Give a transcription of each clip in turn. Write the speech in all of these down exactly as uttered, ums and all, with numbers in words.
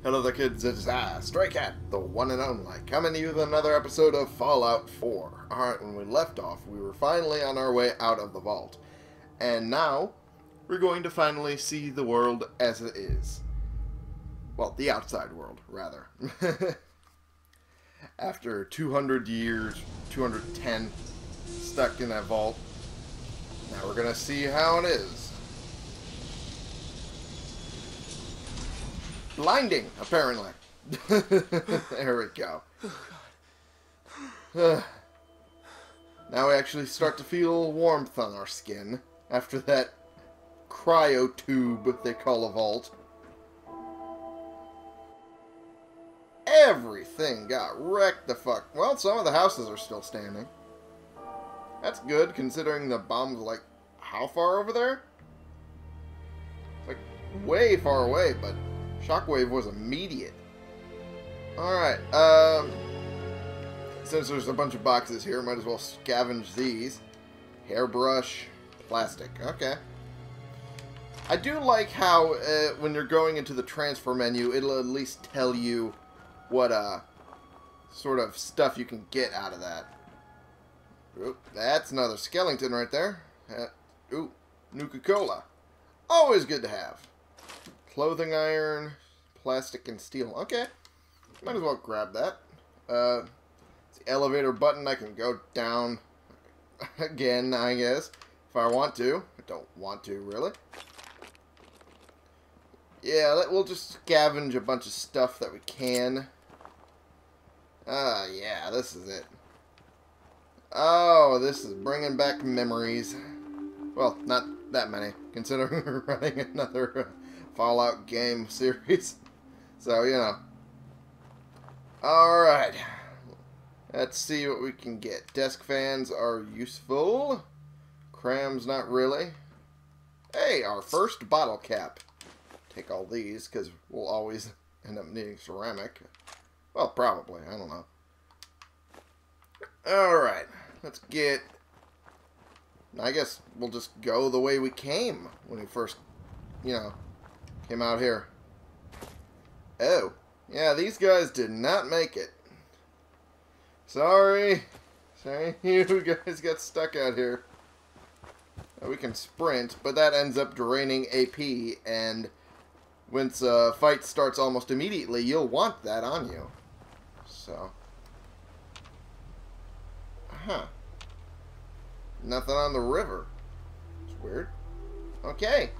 Hello there kids, it's I, Stray Cat, the one and only, coming to you with another episode of Fallout four. Alright, when we left off, we were finally on our way out of the vault. And now, we're going to finally see the world as it is. Well, the outside world, rather. After two hundred years, two hundred ten, stuck in that vault, now we're going to see how it is. Blinding, apparently. There we go. Uh, now we actually start to feel warmth on our skin after that cryo tube they call a vault. Everything got wrecked the fuck. Well, some of the houses are still standing. That's good, considering the bomb's like, how far over there? Like, way far away, but shockwave was immediate. Alright, um... since there's a bunch of boxes here, might as well scavenge these. Hairbrush, plastic, okay. I do like how, uh, when you're going into the transfer menu, it'll at least tell you what, uh, sort of stuff you can get out of that. Oop, that's another skeleton right there. Uh, ooh, Nuka-Cola. Always good to have. Clothing iron, plastic and steel. Okay, might as well grab that. Uh, it's the elevator button. I can go down again, I guess, if I want to. I don't want to, really. Yeah, we'll just scavenge a bunch of stuff that we can. Ah, uh, yeah, this is it. Oh, this is bringing back memories. Well, not that many, considering we're running another uh, Fallout game series. So, you know. Alright. Let's see what we can get. Desk fans are useful. Crams, not really. Hey, our first bottle cap. Take all these, because we'll always end up needing ceramic. Well, probably. I don't know. Alright. Let's get... I guess we'll just go the way we came when we first, you know, came out here. Oh. Yeah, these guys did not make it. Sorry. Sorry, you guys got stuck out here. We can sprint, but that ends up draining A P, and once a fight starts almost immediately, you'll want that on you. So. Huh. Nothing on the river. It's weird. Okay.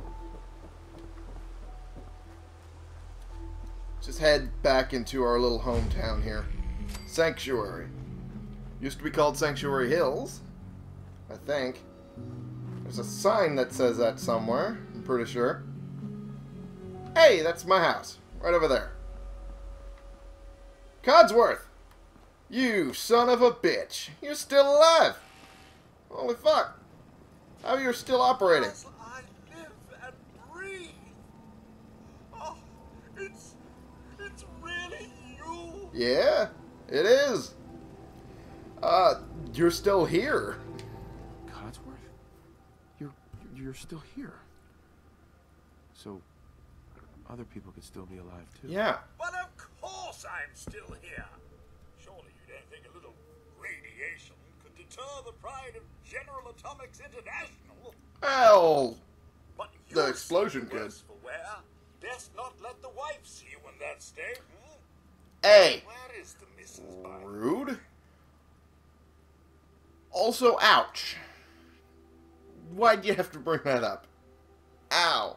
Just head back into our little hometown here. Sanctuary. Used to be called Sanctuary Hills, I think. There's a sign that says that somewhere, I'm pretty sure. Hey, that's my house. Right over there. CODSWORTH! You son of a bitch. You're still alive. Holy fuck. How you're still operating? As I live and breathe. Oh, it's it's really you. Yeah, it is. Uh, you're still here. CODSWORTH? You're you're still here. So other people could still be alive too. Yeah. But of course I'm still here. Surely you don't think a little radiation could deter the pride of General Atomics International? Well, But the explosion could. could. For where? Best not let the wife see you in that state. Hmm? Hey. Where is the Missus Biden? Rude. Also, ouch. Why'd you have to bring that up? Ow.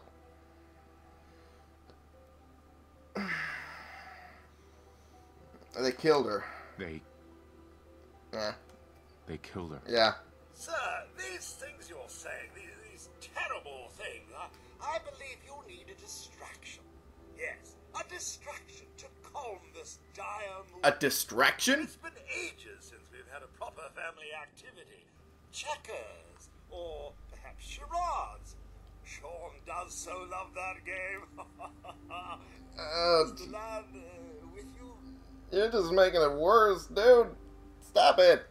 They killed her. They Yeah. they killed her. Yeah. Sir, these things you're saying, these, these terrible things, I, I believe you need a distraction. Yes, a distraction to calm this dire mood. A distraction? It's been ages since we've had a proper family activity. Checkers, or perhaps charades. Sean does so love that game. Uh, Mister Lad, uh, with you? you're just making it worse, dude. Stop it.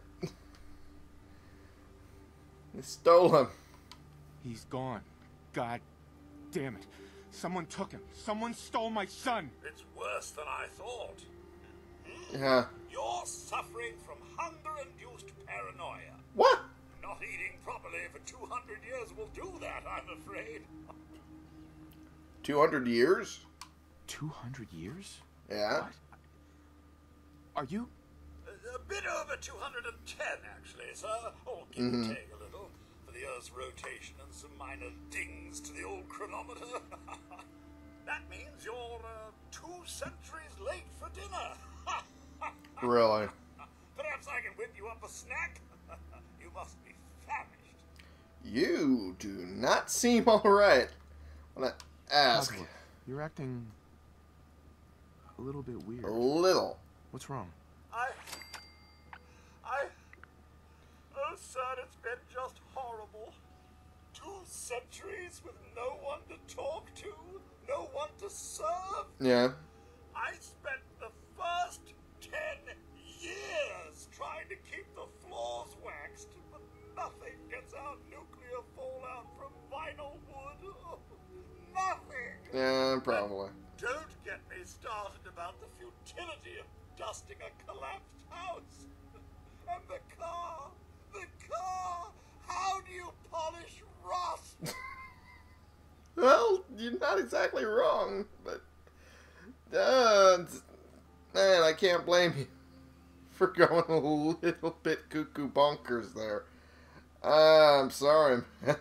You stole him. He's gone. God damn it. Someone took him. Someone stole my son. It's worse than I thought. Yeah. You're suffering from hunger-induced paranoia. What? Not eating properly for two hundred years will do that, I'm afraid. two hundred years? two hundred years? Yeah. What? Are you... A, a bit over two hundred ten, actually, sir. Or give Mm-hmm. or take a little. For the Earth's rotation and some minor dings to the old chronometer. That means you're uh, two centuries late for dinner. Really? Perhaps I can whip you up a snack? You must be famished. You do not seem alright. I want to ask. Codsworth, you're acting... a little bit weird. A little. What's wrong? I... I... Oh, sir, it's been just horrible. Two centuries with no one to talk to, no one to serve. Yeah. I spent the first ten years trying to keep the floors waxed, but nothing gets out nuclear fallout from vinyl wood. Oh, nothing. Yeah, probably. Don't get me started about the futility of dusting a collapsed house. And the car, the car, how do you polish rust? Well, you're not exactly wrong, but... Uh, man, I can't blame you for going a little bit cuckoo bonkers there. Uh, I'm sorry, man.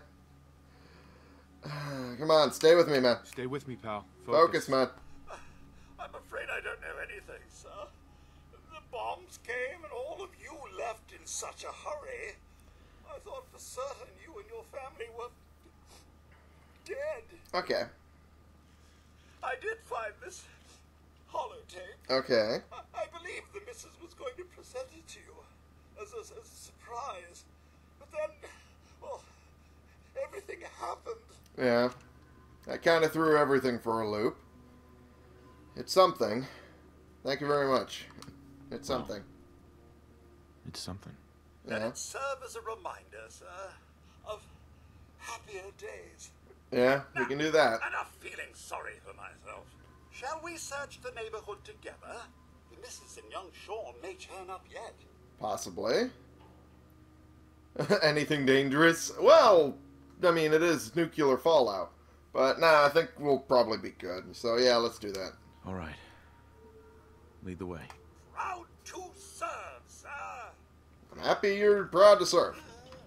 Come on, stay with me, man. Stay with me, pal. Focus, man. I'm afraid I don't know anything, sir. The bombs came and all of you left in such a hurry. I thought for certain you and your family were dead. Okay. I did find this holotape. Okay. I, I believe the missus was going to present it to you as a, as a surprise. But then, well, everything happened. Yeah. I kind of threw everything for a loop. It's something. Thank you very much. It's something. It's something. Let Yeah. it serve as a reminder, sir, of happier days. Yeah, we can do that. Enough feeling sorry for myself. Shall we search the neighborhood together? The missus and young Sean may turn up yet. Possibly. Anything dangerous? Well, I mean, it is nuclear fallout. But, nah, I think we'll probably be good. So, yeah, let's do that. All right. Lead the way. Proud to serve, sir. I'm happy you're proud to serve.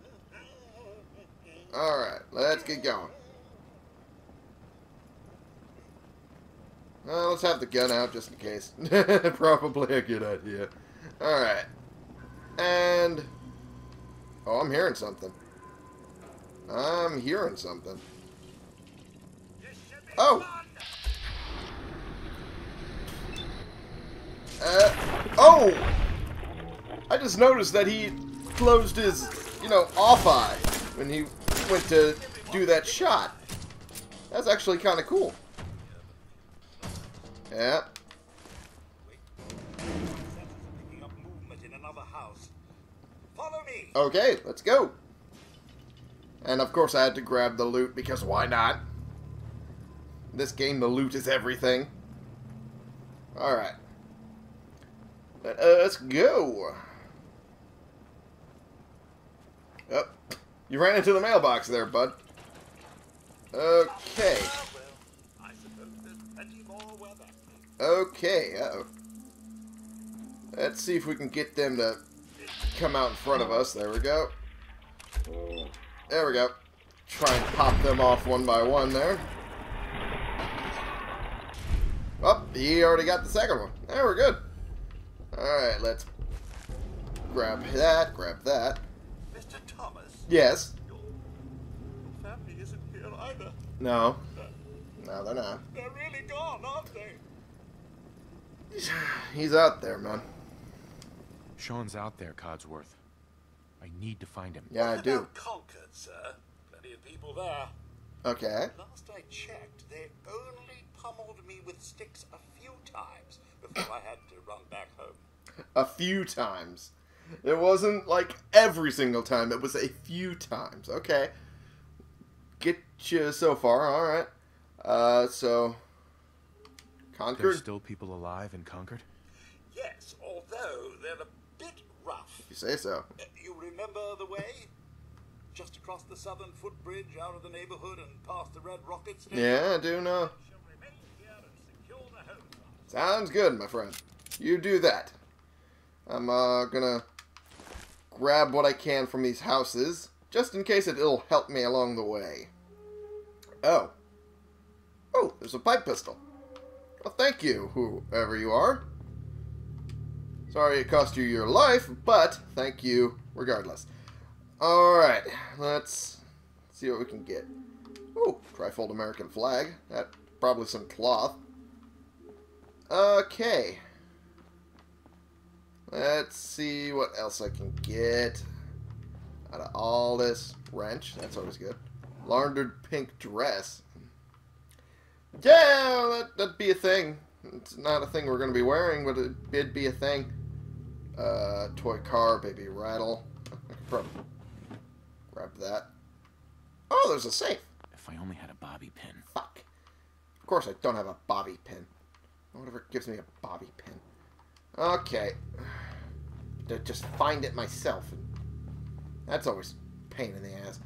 Alright, let's get going. Well, let's have the gun out just in case. Probably a good idea. Alright. And... oh, I'm hearing something. I'm hearing something. This should be Oh! fun. Uh, oh! I just noticed that he closed his, you know, off eye when he went to do that shot. That's actually kind of cool. Yeah. Picking up movement in another house. Follow me. Okay, let's go. And of course I had to grab the loot because why not? In this game, the loot is everything. Alright. Let us go. Oh, you ran into the mailbox there, bud. Okay. Ah, well, I suppose there's plenty more where that leads. Okay, uh-oh. Let's see if we can get them to come out in front of us. There we go. There we go. Try and pop them off one by one there. Oh, he already got the second one. There, we're good. Alright, let's grab that, grab that. Mister Thomas, Yes. your family isn't here either. No. No, they're not. They're really gone, aren't they? He's out there, man. Sean's out there, Codsworth. I need to find him. Yeah, I What do. about Concord, sir? Plenty of people there. Okay. Last I checked, they only pummeled me with sticks a few times before I had to run back home. A few times. It wasn't like every single time. It was a few times. Okay. Get you so far. Alright. Uh, so... Concord? There's still people alive in Concord? Yes, although they're a bit rough. You say so. Uh, you remember the way? Just across the southern footbridge, out of the neighborhood, and past the Red Rocket Station. Yeah, I do know. Shall remain here and secure the home run. Sounds good, my friend. You do that. I'm, uh, gonna grab what I can from these houses, just in case it'll help me along the way. Oh. Oh, there's a pipe pistol. Well, thank you, whoever you are. Sorry it cost you your life, but thank you regardless. Alright, let's see what we can get. Oh, trifold American flag. That probably some cloth. Okay. Let's see what else I can get out of all this. Wrench, that's always good. Laundered pink dress. Yeah, that, that'd be a thing. It's not a thing we're going to be wearing, but it, it'd be a thing. Uh, toy car, baby rattle. I could probably grab that. Oh, there's a safe. If I only had a bobby pin. Fuck. Of course I don't have a bobby pin. Whatever gives me a bobby pin. Okay. To just find it myself. That's always a pain in the ass.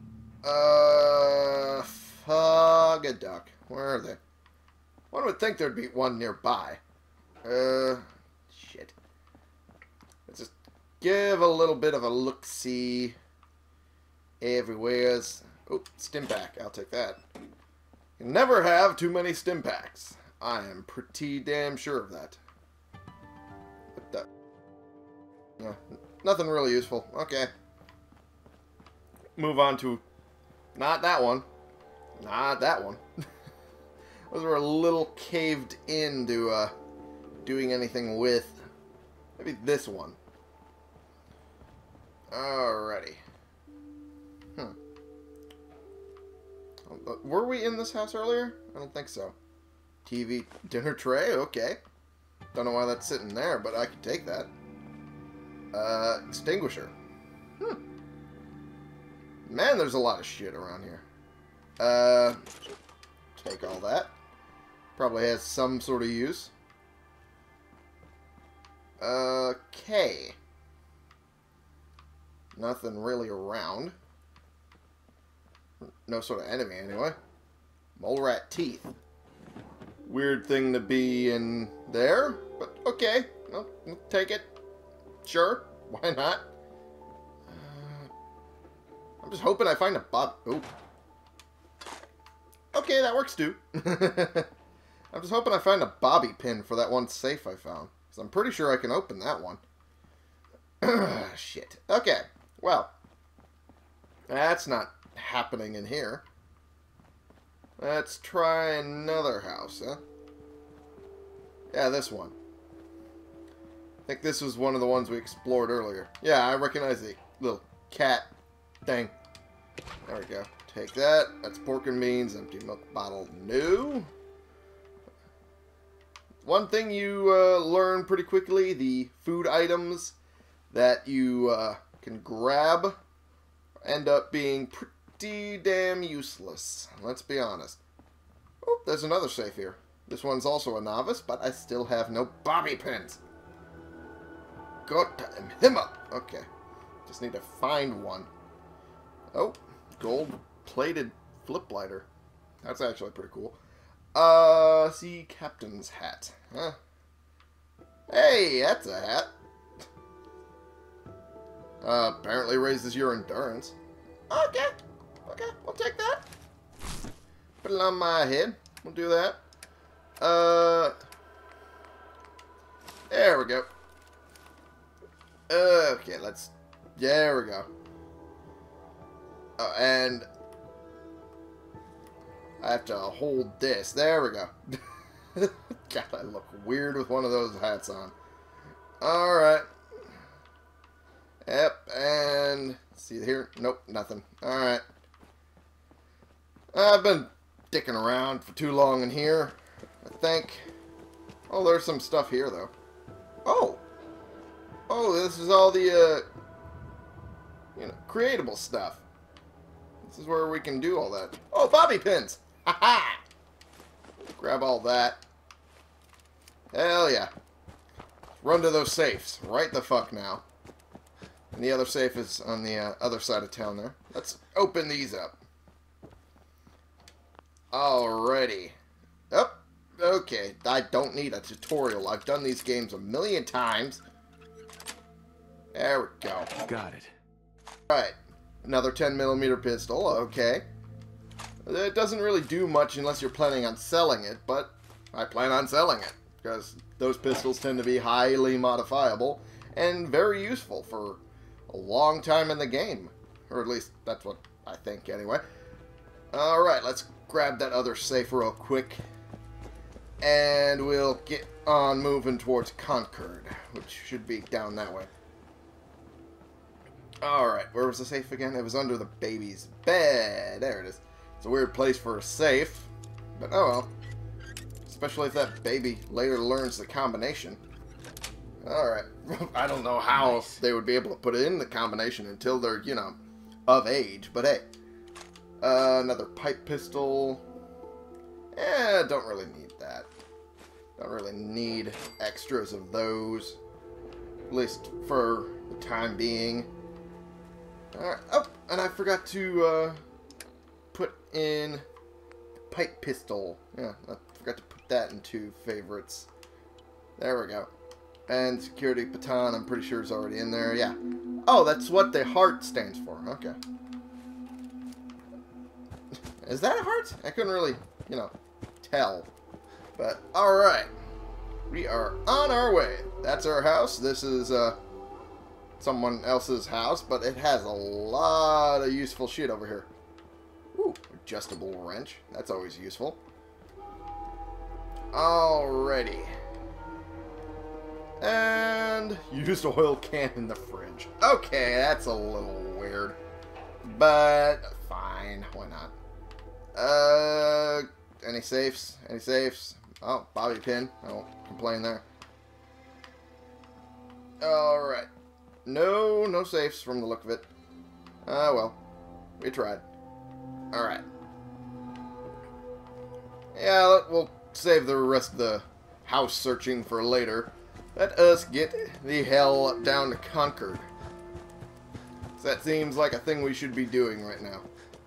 Uh, fuck a duck. Where are they? One would think there'd be one nearby. Uh, shit. Let's just give a little bit of a look-see everywheres. Oh, stim pack. I'll take that. You never have too many stim packs. I am pretty damn sure of that. What the? No, nothing really useful. Okay. Move on to... Not that one. Not that one. Those were a little caved into uh, doing anything with. Maybe this one. Alrighty. Hmm. Were we in this house earlier? I don't think so. T V dinner tray? Okay. Don't know why that's sitting there, but I can take that. Uh, extinguisher. Hmm. Man, there's a lot of shit around here. Uh, take all that. Probably has some sort of use. Okay. Nothing really around. No sort of enemy, anyway. Mole rat teeth. Weird thing to be in there, but okay. I'll, I'll take it. Sure. Why not? Uh, I'm just hoping I find a bob... Oh. Okay, that works too. I'm just hoping I find a bobby pin for that one safe I found. Because I'm pretty sure I can open that one. Shit. Okay. Well. That's not happening in here. Let's try another house, huh? Yeah, this one. I think this was one of the ones we explored earlier. Yeah, I recognize the little cat thing. There we go. Take that. That's pork and beans. Empty milk bottle. No. One thing you uh, learn pretty quickly, the food items that you uh, can grab end up being pretty damn useless. Let's be honest. Oh, there's another safe here. This one's also a novice, but I still have no bobby pins. Got him up. Okay. Just need to find one. Oh, gold-plated flip lighter. That's actually pretty cool. Uh, see, captain's hat. Huh? Hey, that's a hat. Uh, apparently raises your endurance. Okay. Okay, we'll take that. Put it on my head. We'll do that. Uh, there we go. Okay, let's... There we go. Uh, and... I have to hold this. There we go. God, I look weird with one of those hats on. Alright. Yep, and... See here? Nope, nothing. Alright. I've been dicking around for too long in here, I think. Oh, there's some stuff here, though. Oh! Oh, this is all the, uh... you know, creatable stuff. This is where we can do all that. Oh, bobby pins! Ha-ha! grab all that. Hell yeah. Run to those safes. Right the fuck now. And the other safe is on the uh, other side of town there. Let's open these up. Alrighty. Oh, okay. I don't need a tutorial. I've done these games a million times. There we go. Got it. Alright. Another ten millimeter pistol. Okay. It doesn't really do much unless you're planning on selling it, but I plan on selling it. Because those pistols tend to be highly modifiable and very useful for a long time in the game. Or at least that's what I think anyway. Alright, let's grab that other safe real quick. And we'll get on moving towards Concord, which should be down that way. Alright, where was the safe again? It was under the baby's bed. There it is. It's a weird place for a safe, but oh well. Especially if that baby later learns the combination. Alright. I don't know how nice. They would be able to put it in the combination until they're, you know, of age. But hey. Uh, another pipe pistol. Eh, don't really need that. Don't really need extras of those. At least for the time being. Alright. Oh, and I forgot to uh, put in pipe pistol. Yeah, I forgot to put that into favorites. There we go. And security baton, I'm pretty sure is already in there. Yeah. Oh, that's what the heart stands for. Okay. Is that a heart? I couldn't really, you know, tell. But, alright. We are on our way. That's our house. This is, uh, someone else's house, but it has a lot of useful shit over here. Ooh, adjustable wrench. That's always useful. Alrighty. And used oil can in the fridge. Okay, that's a little weird. But fine, why not? Uh, any safes? Any safes? Oh, bobby pin. I won't complain there. Alright. No, no safes from the look of it. Ah, well. We tried. Alright. Yeah, we'll save the rest of the house searching for later. Let us get the hell down to Concord. That seems like a thing we should be doing right now.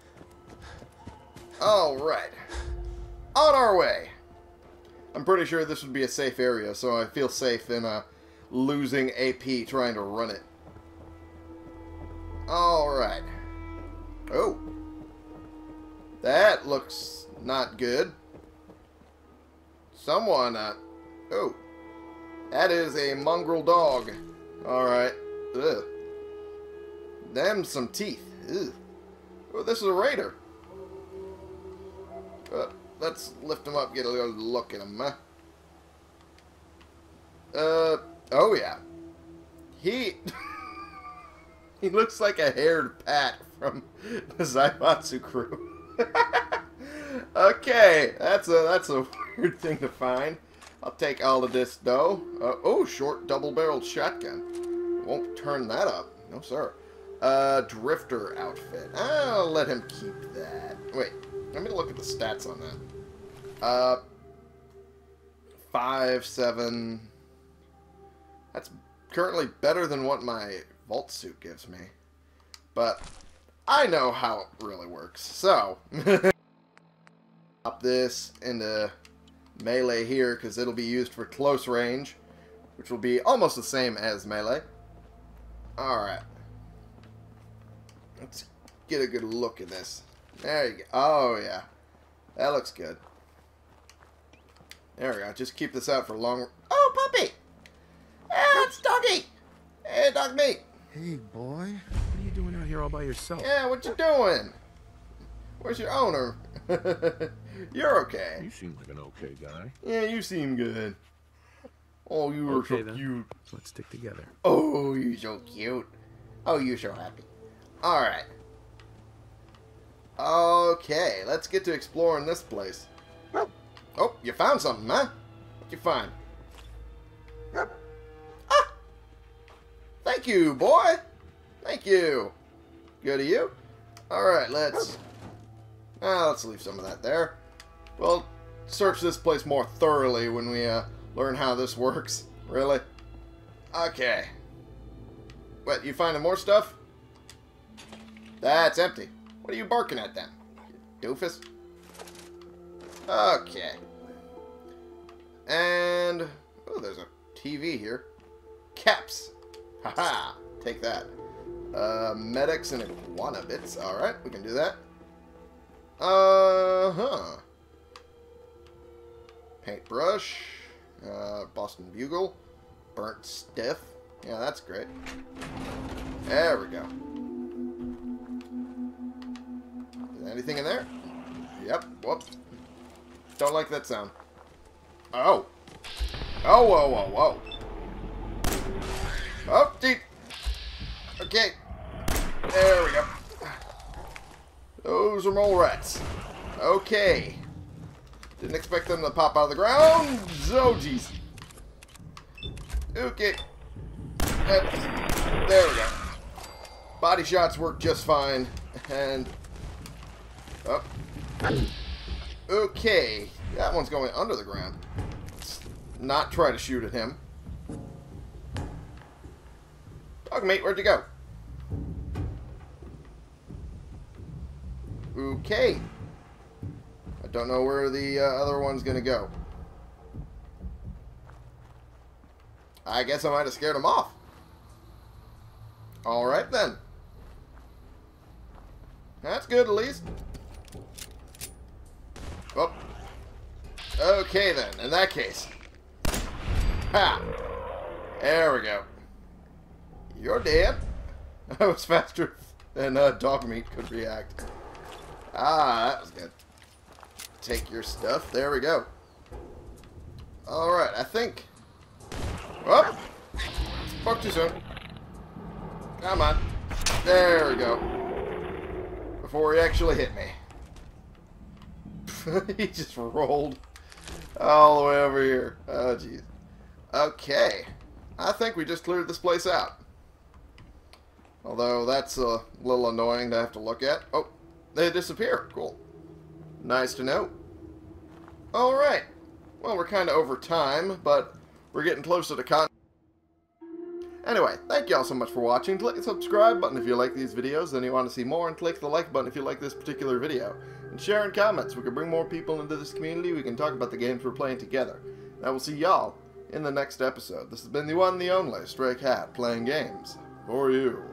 Alright. On our way. I'm pretty sure this would be a safe area, so I feel safe in uh, losing A P trying to run it. Alright. Oh. That looks not good. Someone, uh... Oh. That is a mongrel dog. Alright. Ugh. Them some teeth. Ugh. Oh, this is a raider. Uh, let's lift him up, get a little look at him, huh? Uh, oh yeah. He... he looks like a haired Pat from the Zaibatsu crew. Okay, that's a, that's a weird thing to find. I'll take all of this, though. Uh, oh, short double-barreled shotgun. Won't turn that up. No, sir. Uh, drifter outfit. I'll let him keep that. Wait, let me look at the stats on that. Uh, five, seven. That's currently better than what my vault suit gives me. But I know how it really works. So, pop this into melee here because it'll be used for close range, which will be almost the same as melee. Alright. Let's get a good look at this. There you go. Oh, yeah. That looks good. There we go. Just keep this out for long. Oh, puppy! Hey, it's Doggy! Hey, Dog Meat! Hey, boy. What are you doing out here all by yourself? Yeah, what you doing? Where's your owner? You're okay. You seem like an okay guy. Yeah, you seem good. Oh, you were okay, so then. cute. Let's stick together. Oh, you're so cute. Oh, you're so happy. Alright. Okay, let's get to exploring this place. Oh, you found something, huh? What'd you find? Ah! Thank you, boy! Thank you! Good of you. Alright, let's... Ah, let's leave some of that there. We'll search this place more thoroughly when we uh, learn how this works. Really? Okay. What, you finding more stuff? That's empty. What are you barking at then? You doofus? Okay. And... oh, there's a T V here. Caps! Haha! Take that. Uh, medics and iguana bits. Alright, we can do that. Uh-huh. Paintbrush. Uh, Boston Bugle. Burnt Stiff. Yeah, that's great. There we go. Is there anything in there? Yep. Whoop. Don't like that sound. Oh. Oh, whoa, whoa, whoa. Oh, deep. Okay. There we go. Those are mole rats. Okay. Didn't expect them to pop out of the ground. Oh, jeez. Okay. Yep. There we go. Body shots work just fine. And... oh. Okay. That one's going under the ground. Let's not try to shoot at him. Dogmeat, where'd you go? Okay. I don't know where the uh, other one's gonna go. I guess I might have scared him off. Alright then. That's good at least. Oh. Okay then, in that case. Ha! There we go. You're dead. That was faster than uh, Dogmeat could react. Ah, that was good. Take your stuff. There we go. Alright, I think... whoop! Spoke too soon. Come on. There we go. Before he actually hit me. He just rolled all the way over here. Oh, jeez. Okay. I think we just cleared this place out. Although that's a little annoying to have to look at. Oh, they disappear. Cool. Nice to know. Alright. Well, we're kind of over time, but we're getting closer to con... Anyway, thank you all so much for watching. Click the subscribe button if you like these videos and you want to see more, and click the like button if you like this particular video. And share in comments. We can bring more people into this community. We can talk about the games we're playing together. And I will see y'all in the next episode. This has been the one, the only Stray Cat, playing games for you.